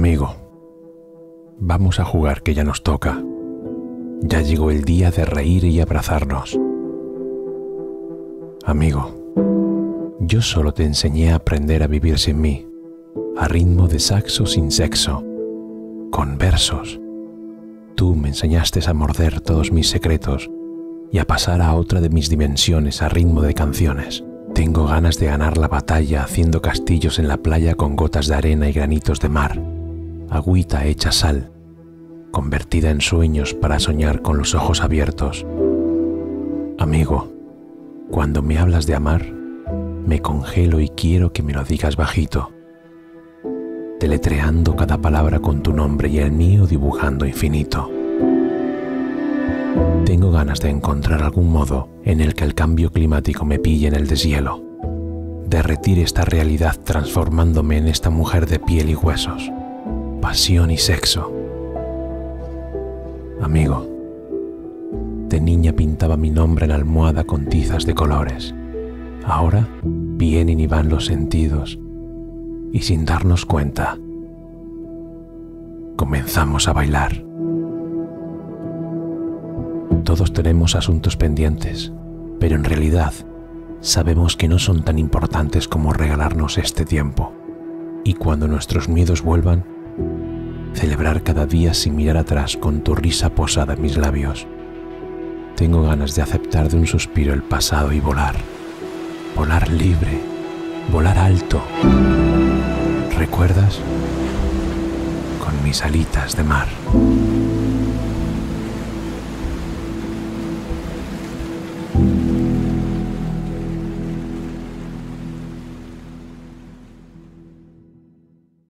Amigo, vamos a jugar que ya nos toca. Ya llegó el día de reír y abrazarnos. Amigo, yo solo te enseñé a aprender a vivir sin mí, a ritmo de saxo sin sexo, con versos. Tú me enseñaste a morder todos mis secretos y a pasar a otra de mis dimensiones a ritmo de canciones. Tengo ganas de ganar la batalla haciendo castillos en la playa con gotas de arena y granitos de mar, agüita hecha sal, convertida en sueños para soñar con los ojos abiertos. Amigo, cuando me hablas de amar, me congelo y quiero que me lo digas bajito, deletreando cada palabra con tu nombre y el mío dibujando infinito. Tengo ganas de encontrar algún modo en el que el cambio climático me pille en el deshielo, derretir esta realidad transformándome en esta mujer de piel y huesos, pasión y sexo. Amigo, de niña pintaba mi nombre en la almohada con tizas de colores. Ahora vienen y van los sentidos y sin darnos cuenta, comenzamos a bailar. Todos tenemos asuntos pendientes, pero en realidad sabemos que no son tan importantes como regalarnos este tiempo. Y cuando nuestros miedos vuelvan, celebrar cada día sin mirar atrás con tu risa posada en mis labios. Tengo ganas de aceptar de un suspiro el pasado y volar. Volar libre, volar alto. ¿Recuerdas? Con mis alitas de mar.